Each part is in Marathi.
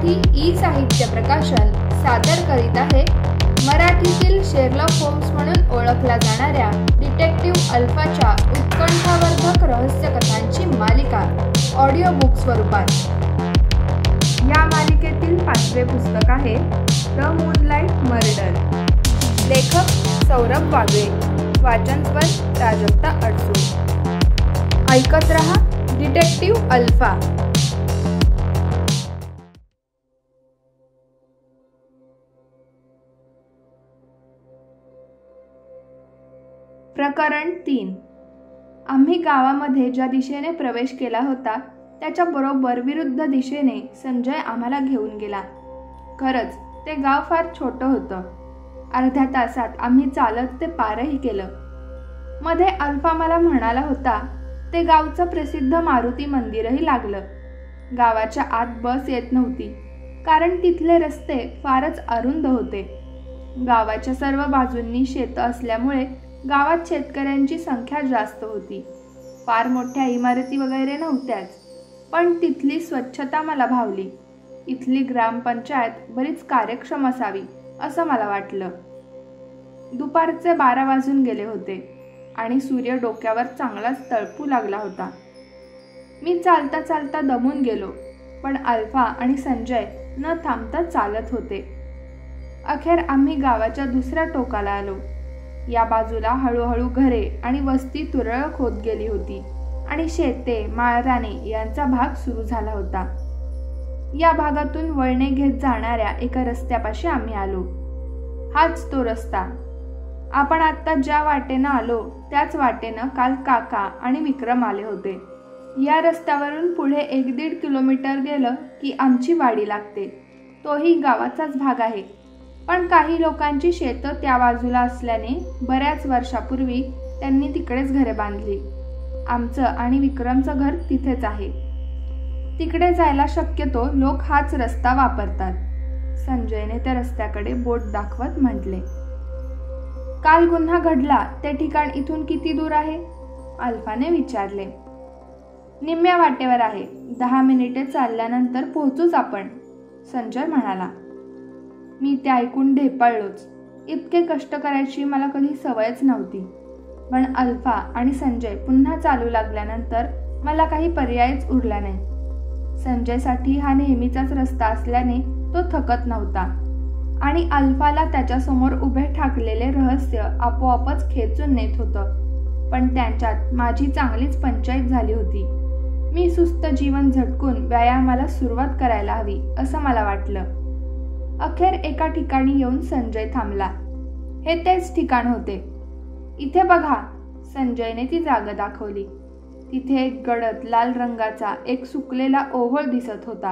मराठी ई साहित्य प्रकाशन सादर करीत आहे मराठीतील शेरलॉक होम्स म्हणून ओळखल्या जाणाऱ्या डिटेक्टिव्ह अल्फाच्या उत्कंठावर्धक रहस्यकथांची मालिका ऑडिओ बुक स्वरूपात। या मालिकेतील 5वे पुस्तक आहे द मूनलाइट मर्डर। लेखक सौरभ वागळे, वाचन स्वर प्राजक्ता अडसूळ। ऐकत रहा डिटेक्टिव्ह अल्फा। प्रकरण 3। आम्ही गावामध्ये ज्या दिशेने प्रवेश केला होता त्याच्या बरोबर विरुद्ध दिशेने संजय आम्हाला घेऊन गेला। खरंच ते गाव फार छोटं होतं। अर्ध्या तासात आम्ही चालत ते पारही केलं। मध्ये अल्फा मला म्हणाला होता ते गावचं प्रसिद्ध मारुती मंदिरही लागलं। गावाच्या आत बस येत नव्हती कारण तिथले रस्ते फारच अरुंद होते। गावाच्या सर्व बाजूंनी शेतं असल्यामुळे गावात शेतकऱ्यांची संख्या जास्त होती। फार मोठ्या इमारती वगैरे नव्हत्याच, पण तिथली स्वच्छता मला भावली। इथली ग्रामपंचायत बरीच कार्यक्षम असावी असं मला वाटलं। दुपारचे 12 वाजून गेले होते आणि सूर्य डोक्यावर चांगलाच तळपू लागला होता। मी चालता चालता दमून गेलो, पण अल्फा आणि संजय न थांबता चालत होते। अखेर आम्ही गावाच्या दुसऱ्या टोकाला आलो। या बाजूला हळूहळू घरे आणि वस्ती तुरळक होत गेली होती आणि शेते, माळराने यांचा भाग सुरू झाला होता। या भागातून वळणे घेत जाणाऱ्या एका रस्त्यापाशी आम्ही आलो। हाच तो रस्ता। आपण आत्ता ज्या वाटेनं आलो त्याच वाटेनं काल काका आणि विक्रम आले होते। या रस्त्यावरून पुढे 1-1.5 किलोमीटर गेलं की आमची वाडी लागते। तोही गावाचाच भाग आहे, पण काही लोकांची शेतं त्या बाजूला असल्याने बऱ्याच वर्षापूर्वी त्यांनी तिकडेच घरे बांधली। आमचं आणि विक्रमचं घर तिथेच आहे। तिकडे जायला शक्यतो लोक हाच रस्ता वापरतात। संजयने त्या रस्त्याकडे बोट दाखवत म्हटले। काल गुन्हा घडला ते ठिकाण इथून किती दूर आहे? अल्फाने विचारले। निम्म्या वाटेवर आहे। 10 मिनिटे चालल्यानंतर पोहोचूच आपण, संजय म्हणाला। मी ते ऐकून ढेपाळलोच। इतके कष्ट करायची मला कधी सवयच नव्हती, पण अल्फा आणि संजय पुन्हा चालू लागल्यानंतर मला काही पर्यायच उरला नाही। संजयसाठी हा नेहमीचाच रस्ता असल्याने तो थकत नव्हता आणि अल्फाला त्याच्यासमोर उभे ठाकलेले रहस्य आपोआपच खेचून नेत होतं। पण त्यांच्यात माझी चांगलीच पंचाईत झाली होती। मी सुस्त जीवन झटकून व्यायामाला सुरुवात करायला हवी असं मला वाटलं। अखेर एका ठिकाणी येऊन संजय थांबला। हे तेच ठिकाण होते। इथे बघा, संजयने ती जागा दाखवली। तिथे एक गडद लाल रंगाचा एक सुकलेला ओहोळ दिसत होता।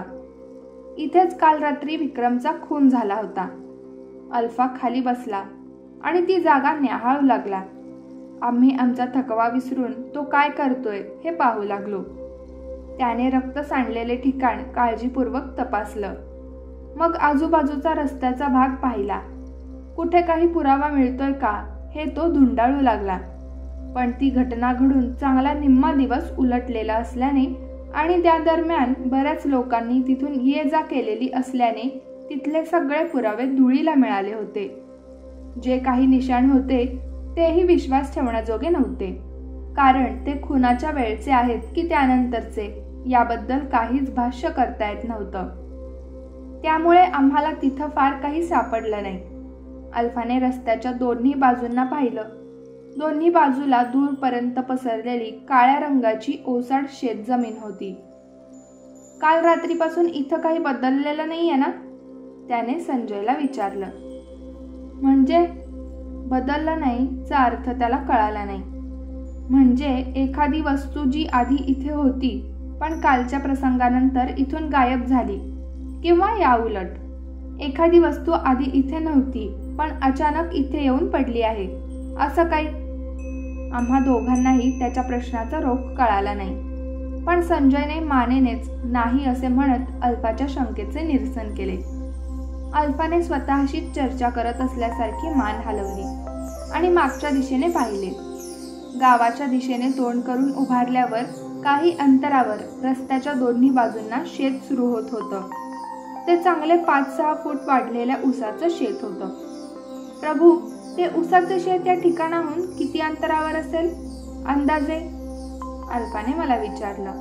इथेच काल रात्री विक्रमचा खून झाला होता। अल्फा खाली बसला आणि ती जागा न्याहाळू लागला। आम्ही आमचा थकवा विसरून तो काय करतोय हे पाहू लागलो। त्याने रक्त सांडलेले ठिकाण काळजीपूर्वक तपासलं। मग आजूबाजूचा रस्त्याचा भाग पाहिला। कुठे काही पुरावा मिळतोय का हे तो धुंडाळू लागला। पण ती घटना घडून चांगला निम्मा दिवस उलटलेला असल्याने आणि त्या दरम्यान बऱ्याच लोकांनी तिथून ये जा केलेली असल्याने तिथले सगळे पुरावे धुळीला मिळाले होते। जे काही निशाण होते तेही विश्वास ठेवण्याजोगे नव्हते, कारण ते खुनाच्या वेळचे आहेत की त्यानंतरचे याबद्दल काहीच भाष्य करता येत नव्हतं। त्यामुळे आम्हाला तिथं फार काही सापडलं नाही। अल्फाने रस्त्याच्या दोन्ही बाजूंना पाहिलं। दोन्ही बाजूला दूरपर्यंत पसरलेली काळ्या रंगाची ओसाड शेतजमीन होती। काल रात्रीपासून इथं काही बदललेलं नाहीये ना? त्याने संजयला विचारलं। म्हणजे बदललं नाही चा अर्थ त्याला कळाला नाही। म्हणजे एखादी वस्तू जी आधी इथे होती पण कालच्या प्रसंगानंतर इथून गायब झाली, किंवा याउलट एखादी वस्तू आधी इथे नव्हती पण अचानक इथे येऊन पडली आहे, असं काही? आम्हा दोघांनाही त्याच्या प्रश्नाचा रोख कळाला नाही, पण संजयने मानेनेच नाही असे म्हणत अल्फाच्या शंकेचे निरसन केले। अल्फाने स्वतःशीच चर्चा करत असल्यासारखी मान हलवली आणि मागच्या दिशेने पाहिले। गावाच्या दिशेने तोंड करून उभारल्यावर काही अंतरावर रस्त्याच्या दोन्ही बाजूंना शेत सुरू होत होतं। ते चांगले 5-6 फूट वाढलेल्या उसाचं शेत होतं. प्रभू, ते उसाचं शेत या ठिकाणाहून किती अंतरावर असेल अंदाजे? अल्फाने मला विचारलं.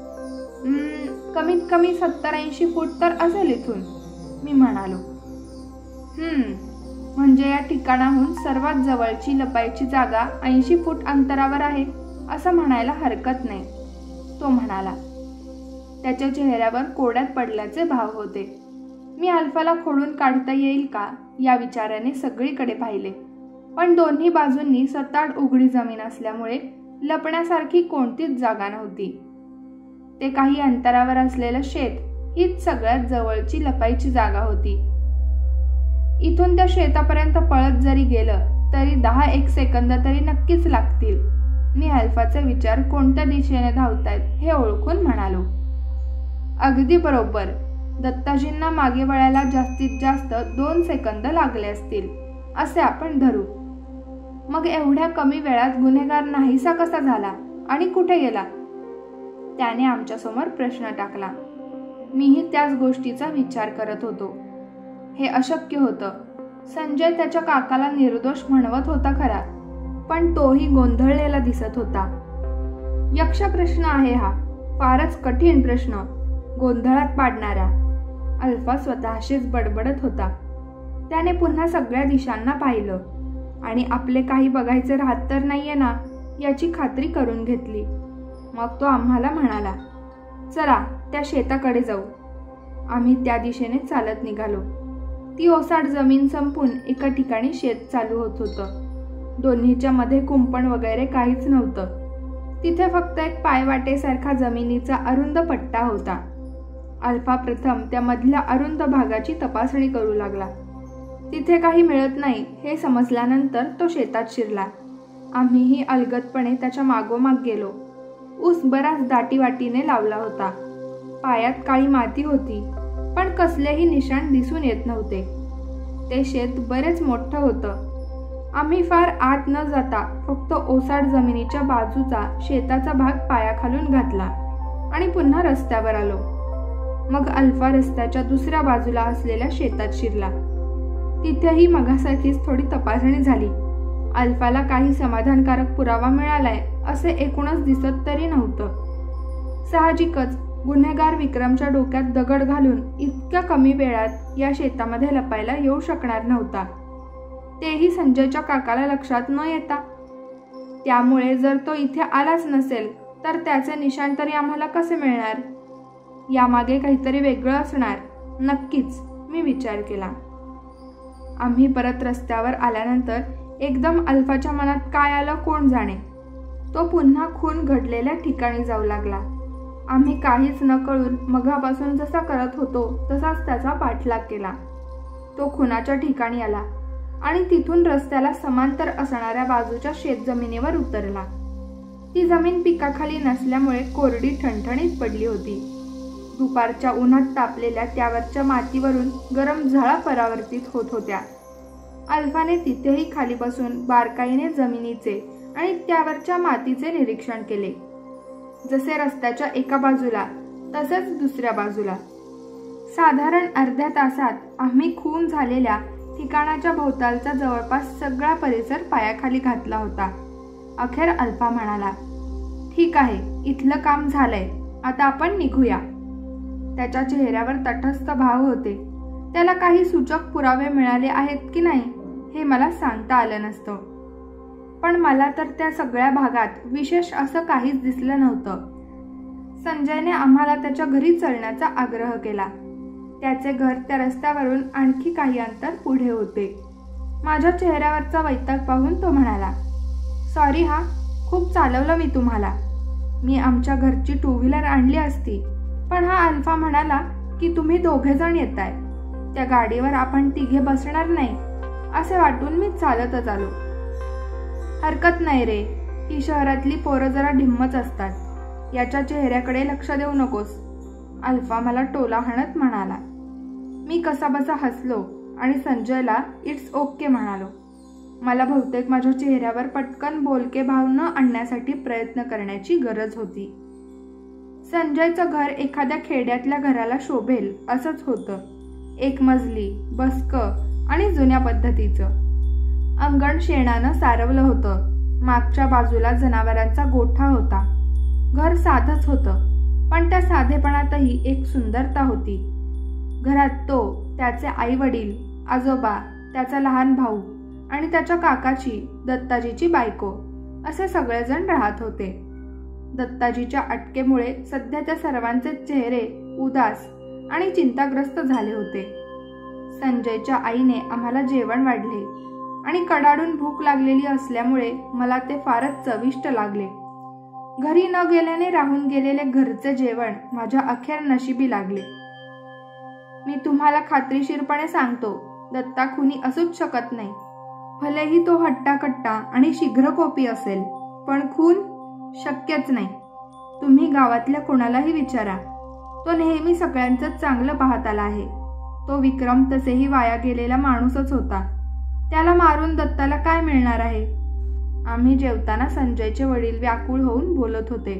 कमीत कमी 70-80 फूट तर असेल इथून, मी म्हणालो. म्हणजे या ठिकाणाहून सर्वात जवळची लपायची जागा 80 फूट अंतरावर आहे असं म्हणायला हरकत नाही, तो म्हणाला. त्याच्या चेहऱ्यावर कोड्यात पडल्याचे भाव होते. मी अल्फाला खोडून काढता येईल का या विचाराने सगळीकडे पाहिले, पण दोन्ही बाजूंनी सताड उघडी जमीन असल्यामुळे लपण्यासारखी कोणतीच जागा नव्हती. ते काही अंतरावर असलेलं शेत हीच सगळ्यात जवळची लपायची जागा होती. इथून त्या शेतापर्यंत पळत जरी गेलं तरी 10-1 सेकंद तरी नक्कीच लागतील. मी अल्फाचे विचार कोणत्या दिशेने धावतायत हे ओळखून म्हणालो. अगदी बरोबर. दत्ताजींना मागे वळायला जास्तीत जास्त 2 सेकंद लागले असतील असे आपण धरू. मग एवढ्या कमी वेळात गुन्हेगार नाहीसा कसा झाला आणि कुठे गेला? त्याने आमच्यासमोर प्रश्न टाकला. मीही त्याच गोष्टीचा विचार करत होतो. हे अशक्य होतं. संजय त्याच्या काकाला निर्दोष म्हणवत होता खरा, पण तोही गोंधळलेला दिसत होता. यक्ष प्रश्न आहे हा, फारच कठीण प्रश्न, गोंधळात पाडणारा. अल्फा स्वतःशीच बडबडत होता. त्याने पुन्हा सगळ्या दिशांना पाहिलं आणि आपले काही बघायचे राहत तर नाहीये ना याची खात्री करून घेतली. मग तो आम्हाला म्हणाला, चला त्या शेताकडे जाऊ. आम्ही त्या दिशेने चालत निघालो. ती ओसाड जमीन संपून एका ठिकाणी शेत चालू होत होतं. दोन्हीच्या मध्ये कुंपण वगैरे काहीच नव्हतं. तिथे फक्त एक पायवाटेसारखा जमिनीचा अरुंद पट्टा होता. अल्फा प्रथम त्या मधल्या अरुंद भागाची तपासणी करू लागला. तिथे काही मिळत नाही हे समजल्यानंतर तो शेतात शिरला. आम्हीही अलगदपणे त्याच्या मागोमाग गेलो. ऊस बराच दाटीवाटीने लावला होता. पायात काळी माती होती, पण कसलेही निशाण दिसून येत नव्हते. ते शेत बरेच मोठं होतं. आम्ही फार आत न जाता फक्त ओसाड जमिनीच्या बाजूचा शेताचा भाग पायाखालून घातला आणि पुन्हा रस्त्यावर आलो. मग अल्फा रस्त्याच्या दुसऱ्या बाजूला असलेल्या शेतात शिरला. तिथेही मगासारखीच थोडी तपासणी झाली. अल्फाला काही समाधानकारक पुरावा मिळालाय असे एकूणच दिसत तरी नव्हतं. साहजिकच गुन्हेगार विक्रमच्या डोक्यात दगड घालून इतक्या कमी वेळात या शेतामध्ये लपायला येऊ शकणार नव्हता, तेही संजयच्या काकाला लक्षात न येता. त्यामुळे जर तो इथे आलाच नसेल तर त्याचे निशाण तरी आम्हाला कसे मिळणार? यामागे काहीतरी वेगळं असणार नक्कीच, मी विचार केला. आम्ही परत रस्त्यावर आल्यानंतर एकदम अल्फाच्या मनात काय आलं कोण जाणे. तो पुन्हा खून घडलेल्या ठिकाणी जाऊ लागला. आम्ही काहीच न कळून मघापासून जसा करत होतो तसाच त्याचा पाठलाग केला. तो खुनाच्या ठिकाणी आला आणि तिथून रस्त्याला समांतर असणाऱ्या बाजूच्या शेतजमिनीवर उतरला. ती जमीन पिकाखाली नसल्यामुळे कोरडी ठणठणीत पडली होती. दुपारच्या उन्हात तापलेल्या त्यावरच्या मातीवरून गरम झळा परावर्तित होत होत्या. अल्फाने तिथेही खाली बसून बारकाईने जमिनीचे आणि त्यावरच्या मातीचे निरीक्षण केले. जसे रस्त्याच्या एका बाजूला तसेच दुसऱ्या बाजूला. साधारण अर्ध्या तासात आम्ही खून झालेल्या ठिकाणाच्या भोवतालचा जवळपास सगळा परिसर पायाखाली घातला होता. अखेर अल्फा म्हणाला, ठीक आहे, इथलं काम झालंय, आता आपण निघूया. त्याच्या चेहऱ्यावर तटस्थ भाव होते. त्याला काही सूचक पुरावे मिळाले आहेत की नाही हे मला सांगता आलं नसतं, पण मला तर त्या सगळ्या भागात विशेष असं काहीच दिसलं नव्हतं. संजयने आम्हाला त्याच्या घरी चलण्याचा आग्रह केला. त्याचे घर त्या रस्त्यावरून आणखी काही अंतर पुढे होते. माझ्या चेहऱ्यावरचा वैताग पाहून तो म्हणाला, सॉरी हा, खूप चालवलं मी तुम्हाला. मी आमच्या घरची 2 व्हीलर आणली असती, पण हा अल्फा म्हणाला की तुम्ही 2 जण येताय, त्या गाडीवर आपण 3 बसणार नाही असे वाटून मी चालतच आलो. हरकत नाही रे, ही शहरातली पोरं जरा ढिम्मच असतात, याच्या चेहऱ्याकडे लक्ष देऊ नकोस, अल्फा मला टोला हाणत म्हणाला. मी कसाबसा हसलो आणि संजयला इट्स ओके म्हणालो. मला बहुतेक माझ्या चेहऱ्यावर पटकन बोलके भाव न आणण्यासाठी प्रयत्न करण्याची गरज होती. संजयचं घर एखाद्या खेड्यातल्या घराला शोभेल असंच होतं. एक मजली, बसकं आणि जुन्या पद्धतीचं. अंगण शेणानं सारवलं होतं. मागच्या बाजूला जनावरांचा गोठा होता. घर साधंच होतं, पण त्या साधेपणातही एक सुंदरता होती. घरात तो, त्याचे आई वडील, आजोबा, त्याचा लहान भाऊ आणि त्याच्या काकाची, दत्ताजीची बायको असे सगळेजण राहत होते. दत्ताजीच्या अटकेमुळे सध्या त्या सर्वांचे चेहरे उदास आणि चिंताग्रस्त झाले होते. संजयच्या आईने आम्हाला जेवण वाढले आणि कडाडून भूक लागलेली असल्यामुळे मला ते फारच चविष्ट लागले. घरी न गेल्याने राहून गेलेले घरचे जेवण माझ्या अखेर नशिबी लागले. मी तुम्हाला खात्रीशीरपणे सांगतो, दत्ता खुनी असूच शकत नाही. भलेही तो हट्टाकट्टा आणि शीघ्रकोपी असेल, पण खून शक्यच नाही. तुम्ही गावातल्या कोणालाही विचारा. तो नेहमी सगळ्यांचं चांगलं पाहत आला आहे. तो विक्रम तसेही वाया गेलेला माणूसच होता. त्याला मारून दत्ताला काय मिळणार आहे? आम्ही जेवताना संजयचे वडील व्याकुळ होऊन बोलत होते.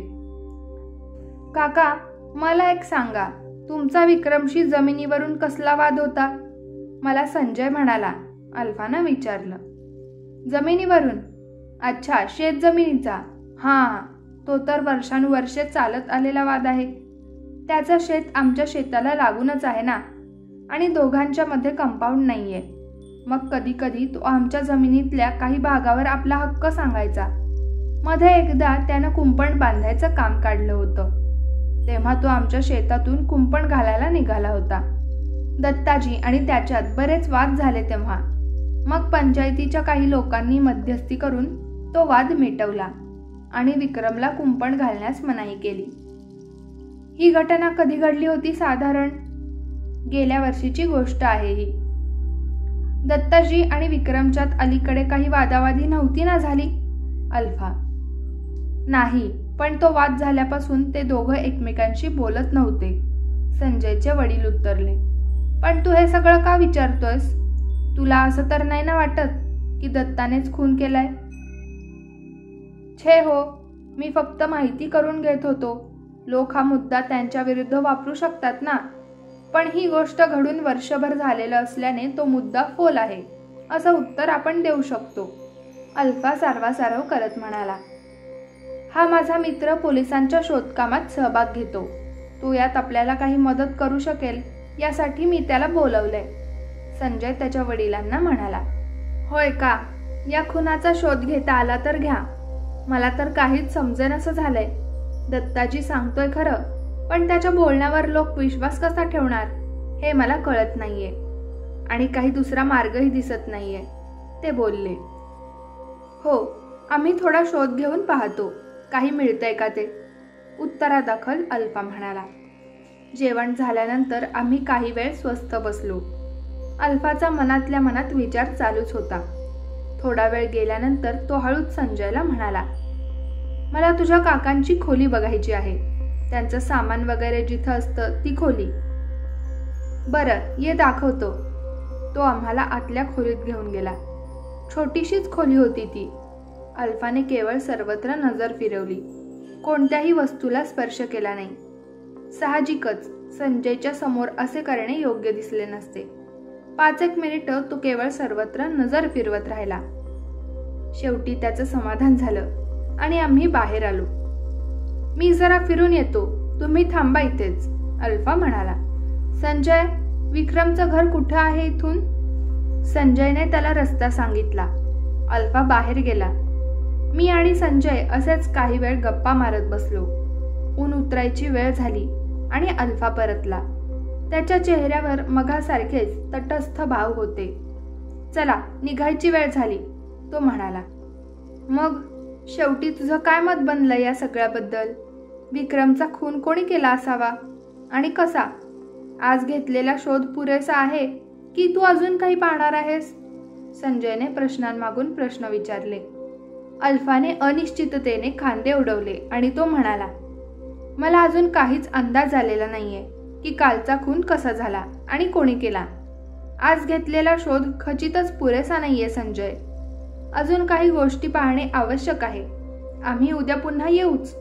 काका, मला एक सांगा, तुमचा विक्रमशी जमिनीवरून कसला वाद होता? मला संजय म्हणाला. अल्फानं विचारलं. जमिनीवरून? अच्छा, शेत जमिनीचा. हां, तो तर वर्षानुवर्षे चालत आलेला वाद आहे. त्याचं शेत आमच्या शेताला लागूनच आहे ना, आणि दोघांच्या मध्ये कंपाऊंड नाहीये. मग कधी कधी तो आमच्या जमिनीतल्या काही भागावर आपला हक्क सांगायचा. मध्ये एकदा त्यानं कुंपण बांधायचं काम काढलं होतं. तेव्हा तो आमच्या शेतातून कुंपण घालायला निघाला होता. दत्ताजी आणि त्याच्यात बरेच वाद झाले तेव्हा. मग पंचायतीच्या काही लोकांनी मध्यस्थी करून तो वाद मिटवला आणि विक्रमला कुंपण घालण्यास मनाई केली. ही घटना कधी घडली होती साधारण? गेल्या वर्षीची गोष्ट आहे ही. दत्ताजी आणि विक्रमच्यात अलीकडे काही वादावादी नव्हती ना झाली? अल्फा. नाही, पण तो वाद झाल्यापासून ते दोघं एकमेकांशी बोलत नव्हते. संजयचे वडील उत्तरले. पण तू हे सगळं का विचारतोयस? तुला असं तर नाही ना वाटत की दत्तानेच खून केलाय? छे हो, मी फक्त माहिती करून घेत होतो. लोक हा मुद्दा त्यांच्या विरुद्ध वापरू शकतात ना. पण ही गोष्ट घडून वर्षभर झालेलं असल्याने तो मुद्दा फोल आहे, असं उत्तर आपण देऊ शकतो. अल्फा सारवासारव करत म्हणाला. हा माझा मित्र पोलिसांच्या शोधकामात सहभाग घेतो. तो यात आपल्याला काही मदत करू शकेल यासाठी मी त्याला बोलवलंय. संजय त्याच्या वडिलांना म्हणाला. होय का? या खुनाचा शोध घेता आला तर घ्या. मला तर काहीच समजेनसं झालंय. दत्ताजी सांगतोय खरं, पण त्याच्या बोलण्यावर लोक विश्वास कसा ठेवणार हे मला कळत नाहीये. आणि काही दुसरा मार्गही दिसत नाहीये, ते बोलले. हो, आम्ही थोडा शोध घेऊन पाहतो, काही मिळतंय का ते, उत्तरादाखल अल्फा म्हणाला. जेवण झाल्यानंतर आम्ही काही वेळ स्वस्थ बसलो. अल्फाचा मनातल्या मनात विचार चालूच होता. थोडा वेळ गेल्यानंतर तो हळूच संजयला म्हणाला. मला तुझ्या काकांची खोली बघायची आहे. त्यांचं सामान वगैरे जिथं असतं ती खोली. बरं, ये दाखवतो. तो आम्हाला आतल्या खोलीत घेऊन गेला. छोटीशीच खोली होती ती. अल्फाने केवळ सर्वत्र नजर फिरवली. कोणत्याही वस्तूला स्पर्श केला नाही. साहजिकच संजयच्या समोर असे करणे योग्य दिसले नसते. 5-1 मिनिटं तो केवळ सर्वत्र नजर फिरवत राहिला. शेवटी त्याचं समाधान झालं आणि आम्ही बाहेर आलो. मी जरा फिरून येतो, तुम्ही थांबा इथेच, अल्फा म्हणाला. संजय, विक्रमचं घर कुठं आहे इथून? संजयने त्याला रस्ता सांगितला. अल्फा बाहेर गेला. मी आणि संजय असेच काही वेळ गप्पा मारत बसलो. ऊन उतरायची वेळ झाली आणि अल्फा परतला. त्याच्या चेहऱ्यावर मगासारखेच तटस्थ भाव होते. चला, निघायची वेळ झाली, तो म्हणाला. मग शेवटी तुझं काय मत बनलं या सगळ्याबद्दल? विक्रमचा खून कोणी केला असावा आणि कसा? आज घेतलेला शोध पुरेसा आहे की तू अजून काही पाहणार आहेस? संजयने प्रश्नांमागून प्रश्न विचारले. अल्फाने अनिश्चिततेने खांदे उडवले आणि तो म्हणाला. मला अजून काहीच अंदाज आलेला नाहीये की कालचा खून कसा झाला आणि कोणी केला. आज घेतलेला शोध खचितच पुरेसा नाहीये संजय. अजून काही गोष्टी पाहणे आवश्यक आहे. आम्ही उद्या पुन्हा येऊच.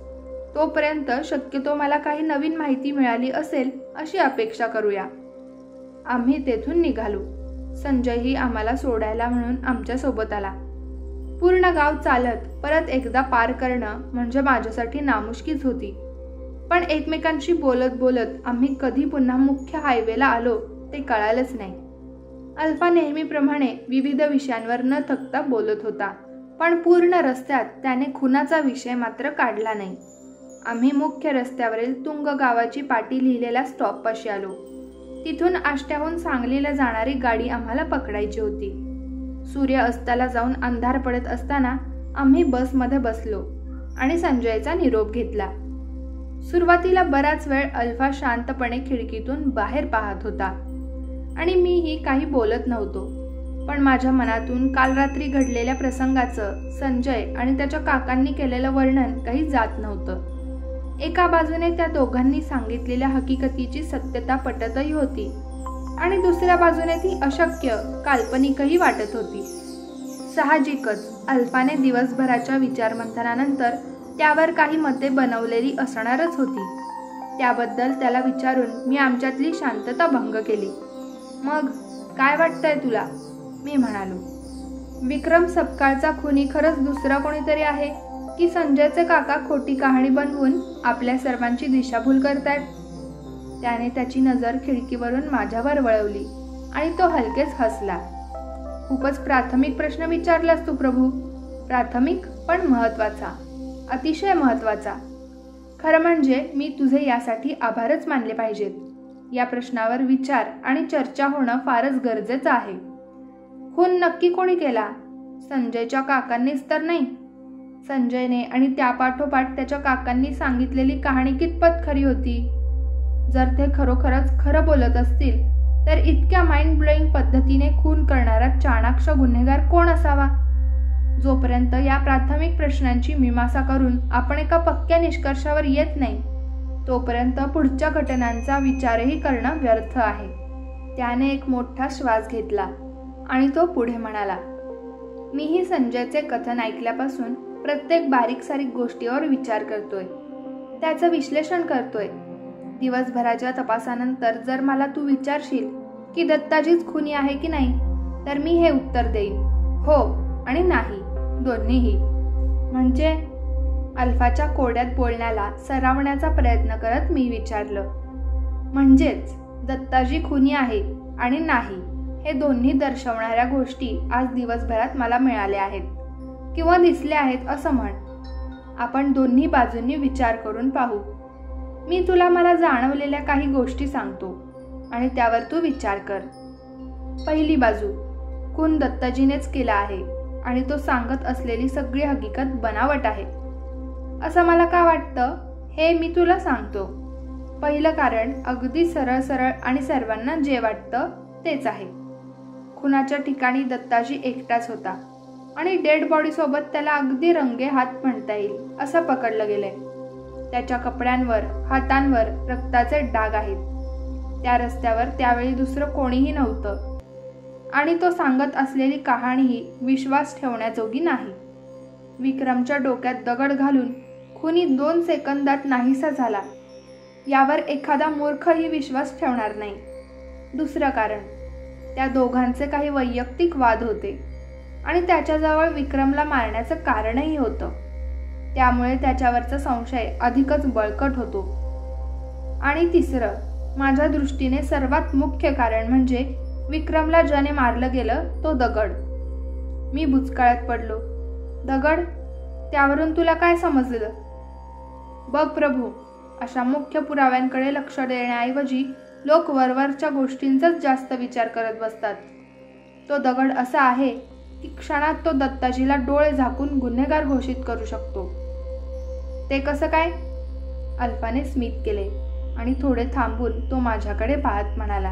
तोपर्यंत शक्यतो मला काही नवीन माहिती मिळाली असेल अशी अपेक्षा करूया. आम्ही तेथून निघालो. संजयही आम्हाला सोडायला म्हणून आमच्या सोबत आला. पूर्ण गाव चालत परत एकदा पार करणं म्हणजे माझ्यासाठी नामुष्कीच होती. पण एकमेकांशी बोलत बोलत आम्ही कधी पुन्हा मुख्य हायवेला आलो ते कळालंच नाही. अल्फा नेहमीप्रमाणे विविध विषयांवर न थकता बोलत होता, पण पूर्ण रस्त्यात त्याने खुनाचा विषय मात्र काढला नाही. आम्ही मुख्य रस्त्यावरील तुंग गावाची पाटी लिहिलेल्या स्टॉपपाशी आलो. तिथून आष्ट्याहून सांगलीला जाणारी गाडी आम्हाला पकडायची होती. सूर्य अस्ताला जाऊन अंधार पडत असताना आम्ही बसमध्ये बसलो आणि संजयचा निरोप घेतला. सुरुवातीला बराच वेळ अल्फा शांतपणे खिडकीतून बाहेर पाहत होता आणि मीही काही बोलत नव्हतो. पण माझ्या मनातून काल रात्री घडलेल्या प्रसंगाचं संजय आणि त्याच्या काकांनी केलेलं वर्णन काही जात नव्हतं. एका बाजूने त्या दोघांनी सांगितलेल्या हकीकतीची सत्यता पटतही होती आणि दुसऱ्या बाजूने ती अशक्य, काल्पनिकही वाटत होती. साहजिकच अल्फाने दिवसभराच्या विचारमंथनानंतर त्यावर काही मते बनवलेली असणारच होती. त्याबद्दल त्याला विचारून मी आमच्यातली शांतता भंग केली. मग काय वाटतंय तुला? मी म्हणालो. विक्रम सपकाळचा खुनी खरंच दुसरा कोणीतरी आहे की संजयचे काका खोटी कहाणी बनवून आपल्या सर्वांची दिशाभूल करतायत? त्याने त्याची नजर खिडकीवरून माझ्यावर वळवली आणि तो हलकेच हसला. खूपच प्राथमिक प्रश्न विचारलास तू प्रभू. प्राथमिक पण महत्वाचा, अतिशय महत्वाचा. खरं म्हणजे मी तुझे यासाठी आभारच मानले पाहिजेत. या प्रश्नावर विचार आणि चर्चा होणं फारच गरजेचं आहे. खून नक्की कोणी केला? संजयच्या काकांनीच तर नाही? संजयने आणि त्यापाठोपाठ त्याच्या काकांनी सांगितलेली कहाणी कितपत खरी होती? जर ते खरोखरच खरं बोलत असतील तर इतक्या माइंड ब्लोईंग पद्धतीने खून करणारा चाणाक्ष गुन्हेगार कोण असावा? जोपर्यंत या प्राथमिक प्रश्नांची मीमांसा करून आपण एका पक्क्या निष्कर्षावर येत नाही तोपर्यंत पुढच्या घटनांचा विचारही करणं व्यर्थ आहे. त्याने एक मोठा श्वास घेतला आणि तो पुढे म्हणाला. मीही संजयचे कथन ऐकल्यापासून प्रत्येक बारीक सारीक गोष्टीवर विचार करतोय, त्याचं विश्लेषण करतोय. दिवसभराच्या तपासानंतर जर मला तू विचारशील की दत्ताजीच खुनी आहे की नाही, तर मी हे उत्तर देईन, हो आणि नाही, दोन्हीही. म्हणजे? अल्फाच्या कोड्यात बोलण्याला सरावण्याचा प्रयत्न करत मी विचारलं. म्हणजेच दत्ताजी खुनी आहे आणि नाही हे दोन्ही दर्शवणाऱ्या गोष्टी आज दिवसभरात मला मिळाल्या आहेत किंवा दिसल्या आहेत असं म्हण. आपण दोन्ही बाजूंनी विचार करून पाहू. मी तुला मला जाणवलेल्या काही गोष्टी सांगतो आणि त्यावर तू विचार कर. पहिली बाजू, खून दत्ताजीनेच केला आहे आणि तो सांगत असलेली सगळी हकीकत बनावट आहे असं मला का वाटतं हे मी तुला सांगतो. पहिलं कारण अगदी सरळ सरळ आणि सर्वांना जे वाटतं तेच आहे. खुनाच्या ठिकाणी दत्ताजी एकटाच होता आणि डेड बॉडी सोबत त्याला अगदी रंगे हात म्हणता येईल असं पकडलं गेलंय. त्याच्या कपड्यांवर, हातांवर रक्ताचे डाग आहेत. त्या रस्त्यावर त्यावेळी दुसरं कोणीही नव्हतं आणि तो सांगत असलेली कहाणीही विश्वास ठेवण्याजोगी नाही. विक्रमच्या डोक्यात दगड घालून खुनी 2 सेकंदात नाहीसा झाला यावर एखादा मूर्खही विश्वास ठेवणार नाही. दुसरं कारण, त्या दोघांचे काही वैयक्तिक वाद होते आणि त्याच्याजवळ विक्रमला मारण्याचं कारणही होतं. त्यामुळे त्याच्यावरचा संशय अधिकच बळकट होतो. आणि तिसरं, माझ्या दृष्टीने सर्वात मुख्य कारण म्हणजे विक्रमला ज्याने मारलं गेलं तो दगड. मी भुचकाळ्यात पडलो. दगड? त्यावरून तुला काय समजलं? बघ प्रभू, अशा मुख्य पुराव्यांकडे लक्ष देण्याऐवजी लोक वरवरच्या गोष्टींचाच जास्त विचार करत बसतात. तो दगड असा आहे की क्षणात तो दत्ताजीला डोळे झाकून गुन्हेगार घोषित करू शकतो. ते कसं काय? अल्फाने स्मित केले आणि थोडे थांबून तो माझ्याकडे पाहत म्हणाला.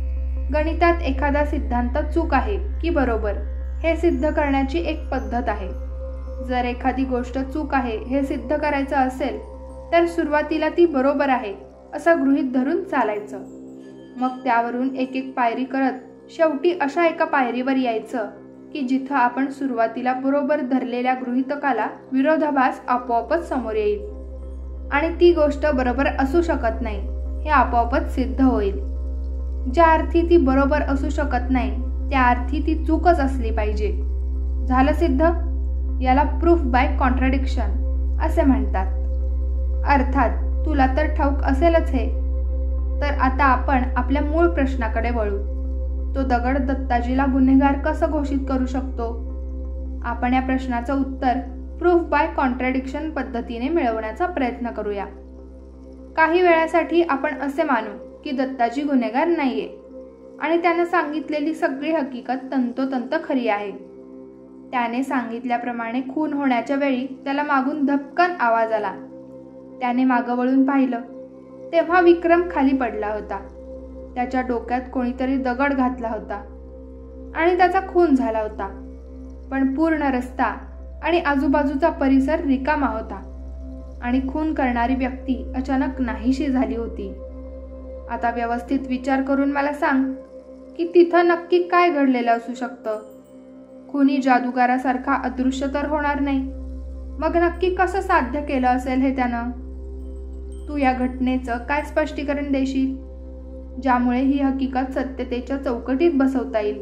गणितात एखादा सिद्धांत चूक आहे की बरोबर हे सिद्ध करण्याची एक पद्धत आहे. जर एखादी गोष्ट चूक आहे हे सिद्ध करायचं असेल तर सुरुवातीला ती बरोबर आहे असं गृहीत धरून चालायचं. मग त्यावरून एक एक पायरी करत शेवटी अशा एका पायरीवर यायचं की जिथं आपण सुरुवातीला बरोबर धरलेल्या गृहीतकाला विरोधाभास आपोआपच समोर येईल. आणि ती गोष्ट बरोबर असू शकत नाही हे आपोआपच सिद्ध होईल. ज्या अर्थी ती बरोबर असू शकत नाही त्या अर्थी ती चूकच असली पाहिजे. झालं सिद्ध? याला प्रूफ बाय कॉन्ट्राडिक्शन असे म्हणतात. अर्थात तुला तर ठाऊक असेलच हे. तर आता आपण आपल्या मूळ प्रश्नाकडे वळू. तो दगड दत्ताजीला गुन्हेगार कसं घोषित करू शकतो? आपण या प्रश्नाचं उत्तर प्रूफ बाय कॉन्ट्राडिक्शन पद्धतीने मिळवण्याचा प्रयत्न करूया. काही वेळासाठी आपण असे मानू की दत्ताजी गुन्हेगार नाहीये आणि त्यानं सांगितलेली सगळी हकीकत तंतोतंत खरी आहे. त्याने सांगितल्याप्रमाणे खून होण्याच्या वेळी त्याला मागून धपकन आवाज आला. त्याने मागं वळून पाहिलं तेव्हा विक्रम खाली पडला होता. त्याच्या डोक्यात कोणीतरी दगड घातला होता आणि त्याचा खून झाला होता. पण पूर्ण रस्ता आणि आजूबाजूचा परिसर रिकामा होता आणि खून करणारी व्यक्ती अचानक नाहीशी झाली होती. आता व्यवस्थित विचार करून मला सांग की तिथं नक्की काय घडलेलं असू शकतं? खुनी जादूगारासारखा अदृश्य तर होणार नाही. मग नक्की कसं साध्य केलं असेल हे त्यानं? तू या घटनेचं काय स्पष्टीकरण देशील ज्यामुळे ही हकीकत सत्यतेच्या चौकटीत बसवता येईल?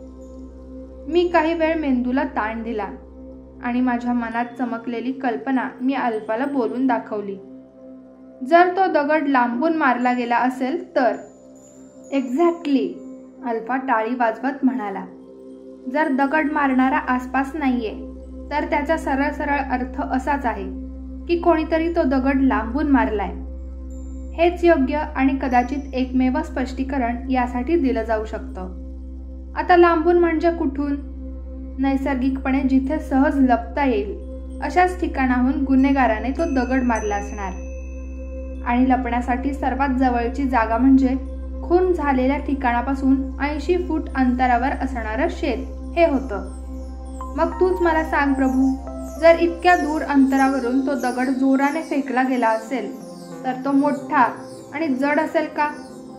मी काही वेळ मेंदूला ताण दिला आणि माझ्या मनात चमकलेली कल्पना मी अल्फाला बोलून दाखवली. जर तो दगड लांबून मारला गेला असेल तर? एक्झॅक्टली, अल्फा टाळी वाजवत म्हणाला. जर दगड मारणारा आसपास नाहीये तर त्याचा सरळ सरळ अर्थ असाच आहे की कोणीतरी तो दगड लांबून मारलाय. हेच योग्य आणि कदाचित एकमेव स्पष्टीकरण यासाठी दिलं जाऊ शकतं. आता लांबून म्हणजे कुठून? नैसर्गिकपणे जिथे सहज लपता येईल अशाच ठिकाणाहून गुन्हेगाराने तो दगड मारला असणार. आणि लपण्यासाठी सर्वात जवळची जागा म्हणजे खून झालेल्या ठिकाणापासून 80 फूट अंतरावर असणारं शेत हे होतं. मग तूच मला सांग प्रभू, जर इतक्या दूर अंतरावरून तो दगड जोराने फेकला गेला असेल तर तो मोठा आणि जड असेल का?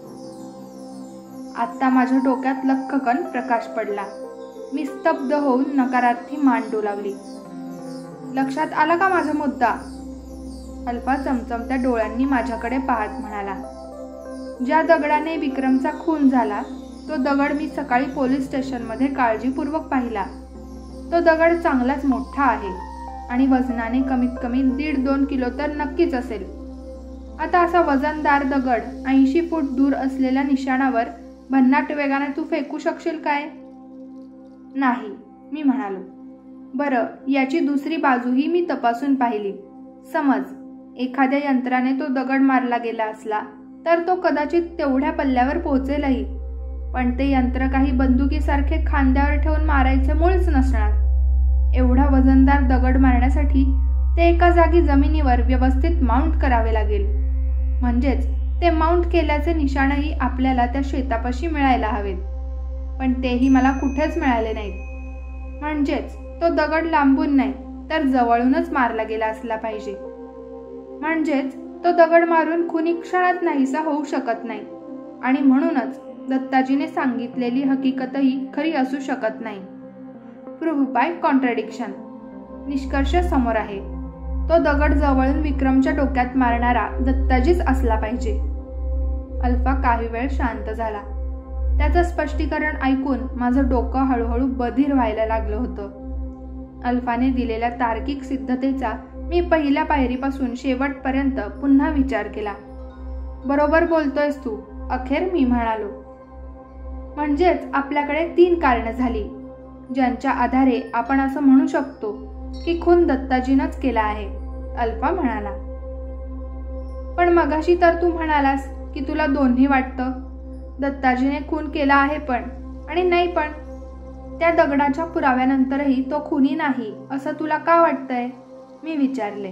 आता माझ्या डोक्यात लख्खकन प्रकाश पडला. मी स्तब्ध होऊन नकारार्थी मान डोलावली. लक्षात आला का माझा मुद्दा? अल्फा चमचमत्या डोळ्यांनी माझ्याकडे पाहत म्हणाला. ज्या दगडाने विक्रमचा खून झाला तो दगड मी सकाळी पोलीस स्टेशनमध्ये काळजीपूर्वक पाहिला. तो दगड चांगलाच मोठा आहे आणि वजनाने कमीत कमी 1.5-2 किलो तर नक्कीच असेल. आता असा वजनदार दगड 80 फूट दूर असलेल्या निशाणावर भन्नाट वेगाने तू फेकू शकशील काय? नाही, मी म्हणालो. बरं, याची दुसरी बाजूही मी तपासून पाहिली. समज एखाद्या यंत्राने तो दगड मारला गेला असला तर तो कदाचित तेवढ्या पल्ल्यावर पोहोचेलही, पण ते यंत्र काही बंदुकीसारखे खांद्यावर ठेवून मारायचे मूळच नसणार. एवढा वजनदार दगड मारण्यासाठी ते एका जागी जमिनीवर व्यवस्थित माउंट करावे लागेल. म्हणजेच ते माउंट केल्याचे निशाणही आपल्याला त्या शेतापाशी मिळायला हवेत, पण तेही मला कुठेच मिळाले नाहीत. म्हणजेच तो दगड लांबून नाही तर जवळूनच मारला गेला असला पाहिजे. म्हणजेच तो दगड मारून खुनी क्षणात नाहीसा होऊ शकत नाही आणि म्हणूनच दत्ताजीने सांगितलेली हकीकतही खरी असू शकत नाही. Proof by contradiction. निष्कर्ष समोर आहे. तो दगड जवळून विक्रमच्या डोक्यात मारणारा दत्ताजीच असला पाहिजे. अल्फा काही वेळ शांत झाला. त्याचं स्पष्टीकरण ऐकून माझं डोकं हळूहळू बधीर व्हायला लागलं होतं. अल्फाने दिलेल्या तार्किक सिद्धतेचा मी पहिल्या पायरीपासून शेवटपर्यंत पुन्हा विचार केला. बरोबर बोलतोयस तू, अखेर मी म्हणालो. म्हणजेच आपल्याकडे 3 कारणं झाली ज्यांच्या आधारे आपण असं म्हणू शकतो की खून दत्ताजीनंच केला आहे, अल्फा म्हणाला. पण मगाशी तर तू म्हणालास की तुला दोन्ही वाटतं. दत्ताजीने खून केला आहे पण आणि नाही पण. त्या दगडाच्या पुराव्यानंतरही तो खुनी नाही असं तुला का वाटतंय? मी विचारले.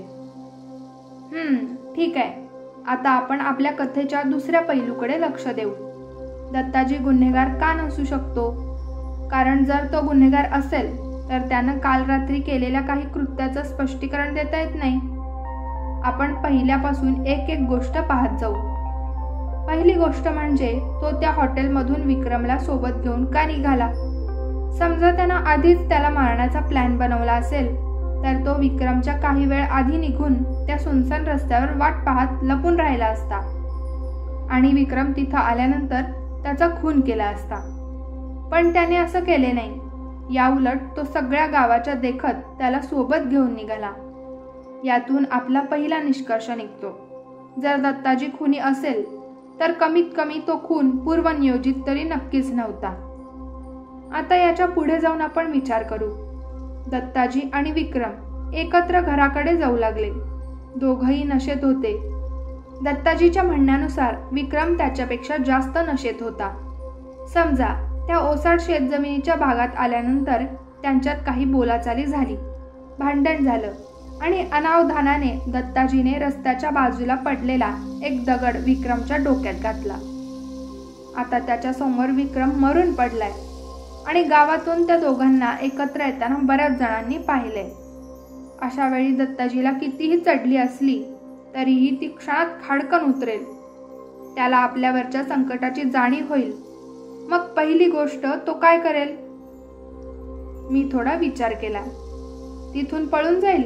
ठीक आहे. आता आपण आपल्या कथेच्या दुसऱ्या पैलूकडे लक्ष देऊ. दत्ताजी गुन्हेगार का नसू शकतो? कारण जर तो गुन्हेगार असेल तर त्यानं काल रात्री केलेल्या काही कृत्याचं स्पष्टीकरण देता येत नाही. आपण पहिल्यापासून एक एक गोष्ट पाहत जाऊ. पहिली गोष्ट म्हणजे तो त्या हॉटेलमधून विक्रमला सोबत घेऊन का निघाला? समजा त्यानं आधीच त्याला मारण्याचा प्लॅन बनवला असेल तर तो विक्रमच्या काही वेळ आधी निघून त्या सुनसान रस्त्यावर वाट पाहत लपून राहिला असता आणि विक्रम तिथं आल्यानंतर त्याचा खून केला असता. पण त्याने असं केले नाही. याउलट तो सगळ्या गावाच्या देखत त्याला सोबत घेऊन निघाला. यातून आपला पहिला निष्कर्ष निघतो, जर दत्ताजी खुनी असेल तर कमीत कमी तो खून पूर्वनियोजित तरी नक्कीच नव्हता. आता याच्या पुढे जाऊन आपण विचार करू. दत्ताजी आणि विक्रम एकत्र घराकडे जाऊ लागले. दोघंही नशेत होते. दत्ताजीच्या म्हणण्यानुसार विक्रम त्याच्यापेक्षा जास्त नशेत होता. समजा त्या ओसाड शेतजमिनीच्या भागात आल्यानंतर त्यांच्यात काही बोलाचाली झाली, भांडण झालं आणि अनावधानाने दत्ताजीने रस्त्याच्या बाजूला पडलेला एक दगड विक्रमच्या डोक्यात घातला. आता त्याच्या समोर विक्रम मरून पडलाय आणि गावातून त्या दोघांना एकत्र येताना बऱ्याच जणांनी पाहिले. अशा वेळी दत्ताजीला कितीही चढली असली तरीही ती क्षणात खाडकन उतरेल. त्याला आपल्यावरच्या संकटाची जाणीव होईल. मग पहिली गोष्ट तो काय करेल? मी थोडा विचार केला. तिथून पळून जाईल.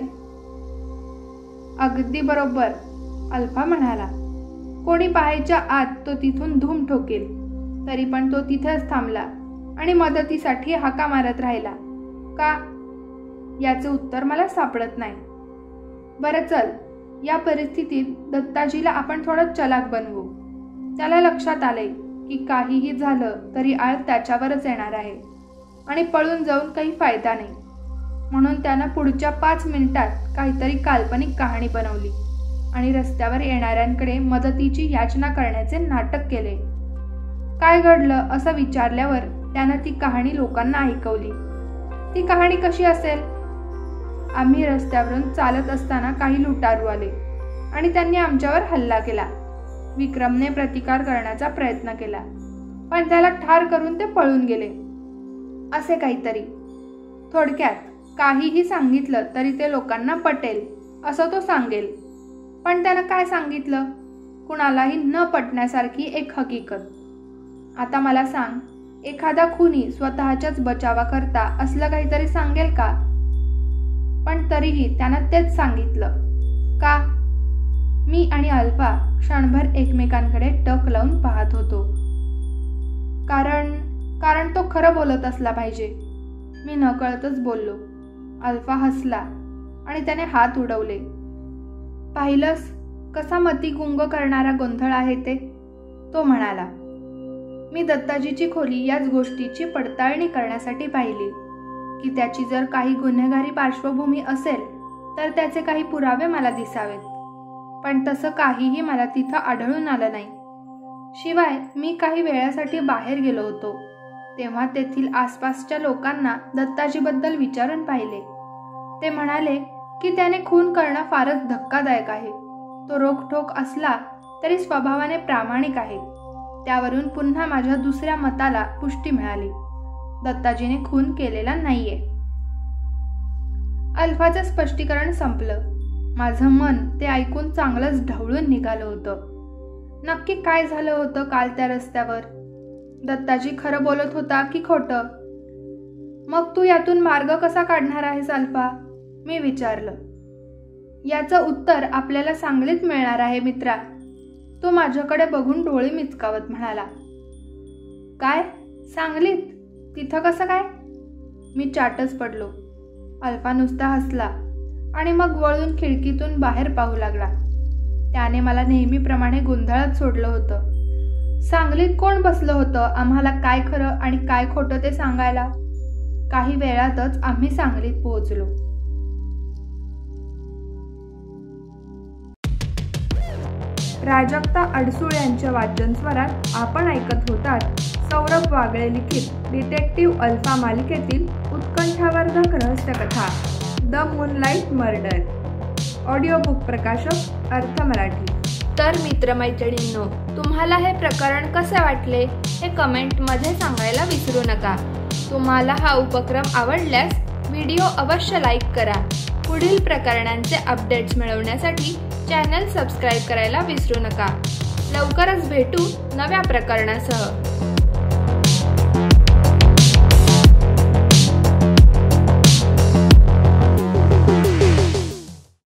अगदी बरोबर, अल्फा म्हणाला. कोणी पाहायच्या आत तो तिथून धूम ठोकेल. तरी पण तो तिथेच थांबला आणि मदतीसाठी हाका मारत राहिला. का? याचे उत्तर मला सापडत नाही. बरं चल, या परिस्थितीत दत्ताजीला आपण थोडं चलाक बनवू. त्याला लक्षात आले की काहीही झालं तरी आळ त्याच्यावरच येणार आहे आणि पळून जाऊन काही फायदा नाही. म्हणून त्यानं पुढच्या 5 मिनिटात काहीतरी काल्पनिक कहाणी बनवली आणि रस्त्यावर येणाऱ्यांकडे मदतीची याचना करण्याचे नाटक केले. काय घडलं असं विचारल्यावर त्यानं ती कहाणी लोकांना ऐकवली. ती कहाणी कशी असेल? आम्ही रस्त्यावरून चालत असताना काही लुटारू आले आणि त्यांनी आमच्यावर हल्ला केला. विक्रमने प्रतिकार करण्याचा प्रयत्न केला पण त्याला ठार करून ते पळून गेले, असे काहीतरी. थोडक्यात काहीही सांगितलं तरी ते लोकांना पटेल असं तो सांगेल. पण त्यानं काय सांगितलं? कुणालाही न पटण्यासारखी एक हकीकत. आता मला सांग, एखादा खुनी स्वतःच्याच बचावाकरता असलं काहीतरी सांगेल का? पण तरीही त्यानं तेच सांगितलं. का? मी आणि अल्फा क्षणभर एकमेकांकडे टक लावून पाहत होतो. कारण तो खरं बोलत असला पाहिजे, मी नकळतच बोललो. अल्फा हसला आणि त्याने हात उडवले. पाहिलंस कसा मतिगुंग करणारा गोंधळ आहे ते, तो म्हणाला. मी दत्ताजीची खोली याच गोष्टीची पडताळणी करण्यासाठी पाहिली की त्याची जर काही गुन्हेगारी पार्श्वभूमी असेल तर त्याचे काही पुरावे मला दिसावेत. पण तसं काहीही मला तिथं आढळून आलं नाही. शिवाय मी काही वेळासाठी बाहेर गेलो होतो तेव्हा तेथील आसपासच्या लोकांना दत्ताजीबद्दल विचारून पाहिले. ते म्हणाले की त्याने खून करणं फारच धक्कादायक आहे. तो रोखठोक असला तरी स्वभावाने प्रामाणिक आहे. त्यावरून पुन्हा माझ्या दुसऱ्या मताला पुष्टी मिळाली. दत्ताजीने खून केलेला नाहीये. अल्फाचं स्पष्टीकरण संपलं. माझं मन ते ऐकून चांगलंच ढवळून निघालं होतं. नक्की काय झालं होतं काल त्या रस्त्यावर? दत्ताजी खरं बोलत होता की खोटं? मग तू यातून मार्ग कसा काढणार आहेस अल्फा? मी विचारलं. याचं उत्तर आपल्याला सांगलीत मिळणार आहे मित्रा, तो माझ्याकडे बघून डोळे मिचकावत म्हणाला. काय? सांगलीत? तिथं कसं काय? मी चाटच पडलो. अल्फा नुसता हसला आणि मग वळून खिडकीतून बाहेर पाहू लागला. त्याने मला नेहमीप्रमाणे गोंधळात सोडलं होतं. सांगलीत कोण बसलं होतं आम्हाला काय खरं आणि काय खोटं ते सांगायला? काही वेळातच आम्ही सांगलीत पोहोचलो. प्राजक्ता अडसूळ यांच्या वाचन स्वरात आपण ऐकत होतात सौरभ वागळे लिखित डिटेक्टिव्ह अल्फा मालिकेतील उत्कंठावर्धक रहस्यकथा the Moonlight Murder. Audio book प्रकाशक अर्थ मराठी. तर मित्रमैत्रिणींनो, तुम्हाला हे प्रकरण कसे वाटले हे कमेंटमध्ये सांगायला विसरू नका. तुम्हाला हा उपक्रम आवडल्यास व्हिडिओ अवश्य लाईक करा. पुढील प्रकरणांचे अपडेट्स मिळवण्यासाठी चॅनल सबस्क्राईब करायला विसरू नका. लवकरच भेटू नव्या प्रकरणासह.